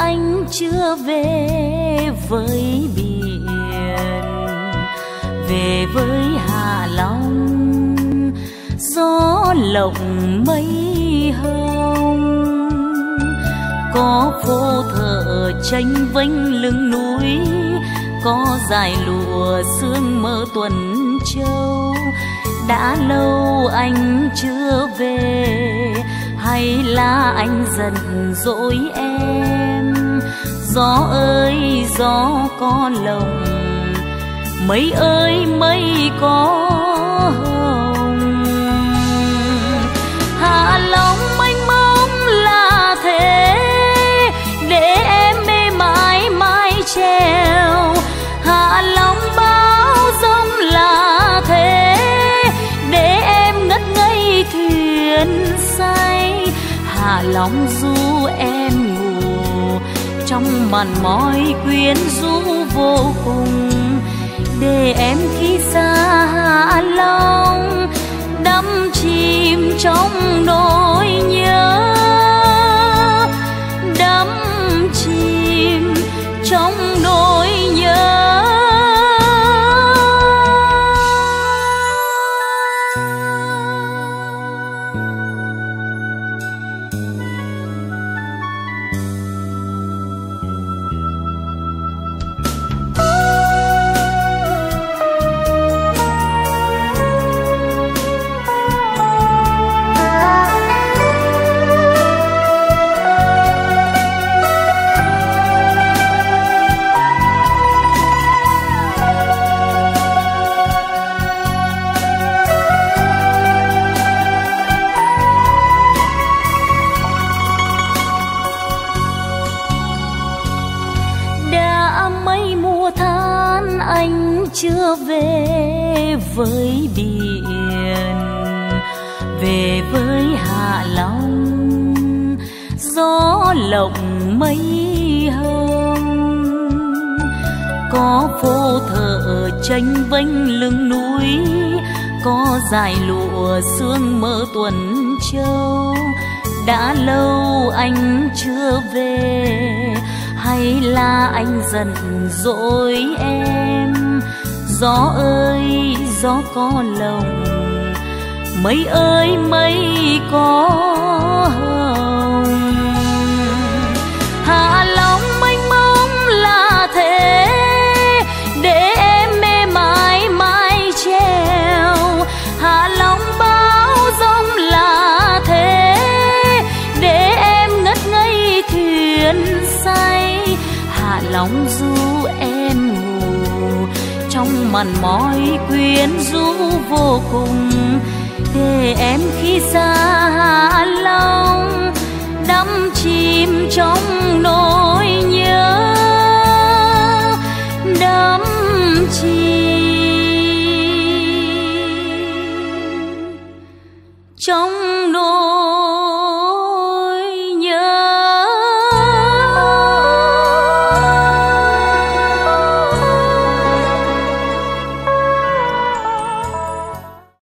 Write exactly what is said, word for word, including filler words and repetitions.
anh chưa về với biển, về với Hạ Long gió lộng mây hồng. Có phố thợ tranh vênh lưng núi, có dải lụa sương mơ tuần châu. Đã lâu anh chưa về, hay là anh giận dỗi em? Gió ơi gió có lồng, mây ơi mây có hồng. Hạ Long mênh mông là thế, để em mê mãi mãi treo. Hạ Long bao giông là thế, để em ngất ngây thuyền say. Hạ Long du em ngủ trong màn mỏi quyến rũ vô cùng, để em khi xa Hạ Long đắm chìm trong nỗi nhớ, đắm chìm trong nỗi nhớ. Chưa về với biển, về với Hạ Long gió lộng mây hồng. Có phố thợ tranh vênh lưng núi, có dải lụa sương mơ tuần châu. Đã lâu anh chưa về, hay là anh giận dỗi em? Gió ơi gió có lồng, mây ơi mây có hồng. Hạ Long mênh mông là thế, để em mê mãi mãi treo. Hạ Long bao giông là thế, để em ngất ngây thuyền say. Hạ Long du em ngủ trong màn mỏi quyến rũ vô cùng, để em khi xa Hạ Long đắm chìm trong nỗi nhớ, đắm chìm